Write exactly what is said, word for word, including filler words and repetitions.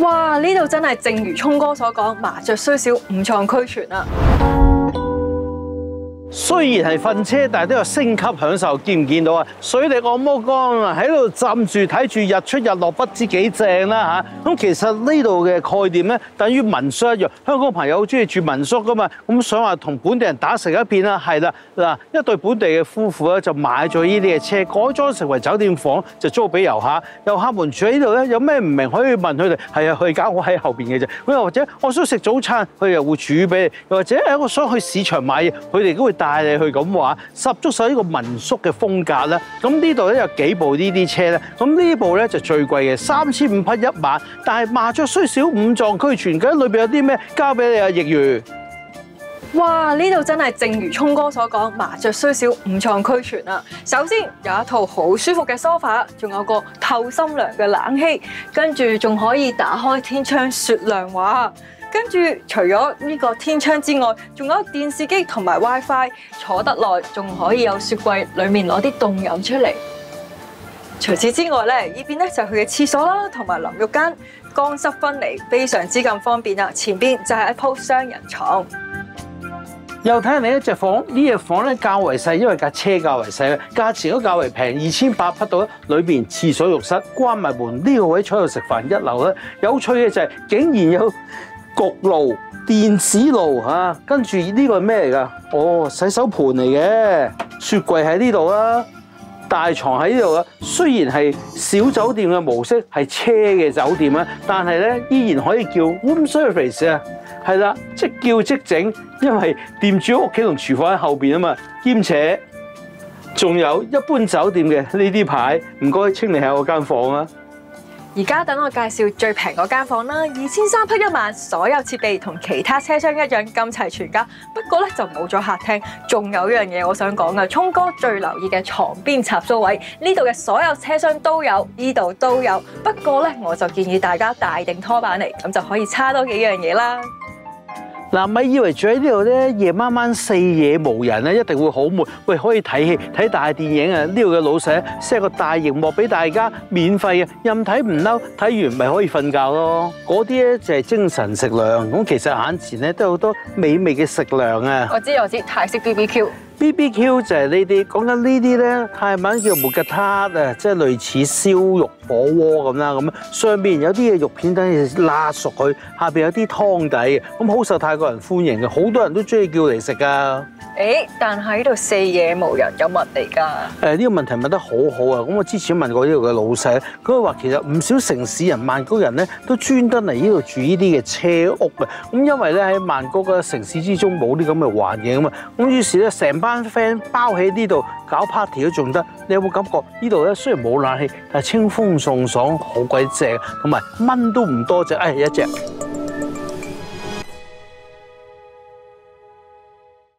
哇！呢度真係正如聰哥所講，麻雀雖小，五臟俱全啊！ 雖然係瞓車，但係都有升級享受，見唔見到啊？水力按摩缸啊，喺度浸住睇住日出日落，不知幾正啦嚇！咁其實呢度嘅概念咧，等於民宿一樣。香港朋友好中意住民宿噶嘛，咁想話同本地人打成一片啦，係啦嗱，一對本地嘅夫婦咧就買咗呢啲嘅車，改裝成為酒店房，就租俾遊客。遊客們住喺呢度咧，有咩唔明可以問佢哋，係啊，佢間屋喺後邊嘅啫。咁又或者我想食早餐，佢又會煮俾你；又或者誒，我想去市場買嘢，佢哋都會帶你去咁話，十足晒呢個民宿嘅風格啦。咁呢度咧有幾部呢啲車咧，咁呢部咧就最貴嘅，三千五匹一晚。但係麻雀雖小，五臟俱全，究竟裏邊有啲咩？交俾你啊，易如。 哇！呢度真係正如聰哥所講，麻雀雖小，五臟俱全啊！首先有一套好舒服嘅梳化，仲有個透心涼嘅冷氣，跟住仲可以打開天窗雪亮畫。跟住除咗呢個天窗之外，仲有電視機同埋 WiFi， 坐得耐仲可以有雪櫃，裡面攞啲凍飲出嚟。除此之外咧，呢邊咧就係佢嘅廁所啦，同埋淋浴間，乾濕分離，非常之咁方便啊！前邊就係一鋪雙人床。 又睇下另一隻房，呢隻房咧較為細，因為架車較為細，價錢都較為平，二千八匹到。裏邊廁所浴室，關埋門，呢個位坐喺度食飯一流啦。有趣嘅就係竟然有焗爐、電子爐嚇，跟住呢個係咩嚟㗎？哦，洗手盤嚟嘅，雪櫃喺呢度啦，大床喺呢度啦。雖然係小酒店嘅模式，係車嘅酒店啦，但係咧依然可以叫 room service 啊，係啦，即叫即整，因為店主屋企同廚房喺後邊啊嘛，兼且仲有一般酒店嘅呢啲牌，唔該清理下我間房啊！ 而家等我介紹最平嗰間房啦，二千三匹一晚，所有設備同其他車廂一樣咁齊全家。不過咧就冇咗客廳，仲有一樣嘢我想講嘅，聰哥最留意嘅床邊插蘇位，呢度嘅所有車廂都有，呢度都有。不過咧我就建議大家帶定拖板嚟，咁就可以叉多幾樣嘢啦。 嗱，咪以為住喺呢度咧，夜晚晚四野無人咧，一定會好悶。喂，可以睇戲睇大電影啊！呢度嘅老細 set 個大熒幕俾大家，免費嘅，任睇唔嬲，睇完咪可以瞓覺咯。嗰啲咧就係精神食糧。咁其實眼前咧都有好多美味嘅食糧啊！ 我知我知，泰式 B B Q。B B B Q 就係呢啲，講緊呢啲咧泰文叫木吉他啊，即係類似燒肉火鍋咁啦，咁上邊有啲嘅肉片等你辣熟佢，下邊有啲湯底嘅，咁好受泰國人歡迎嘅，好多人都中意叫嚟食噶。 誒，但係呢度四野無人有乜嚟㗎？ 誒，呢個問題問得好好啊！咁我之前問過呢度嘅老細，佢話其實唔少城市人、曼谷人咧都專登嚟呢度住呢啲嘅車屋啊。咁因為咧喺曼谷嘅城市之中冇啲咁嘅環境啊嘛，咁於是咧成班 friend 包喺呢度搞 party 都仲得。你有冇感覺呢度咧雖然冇冷氣，但係清風送爽，好鬼正，同埋蚊都唔多隻。誒，一隻。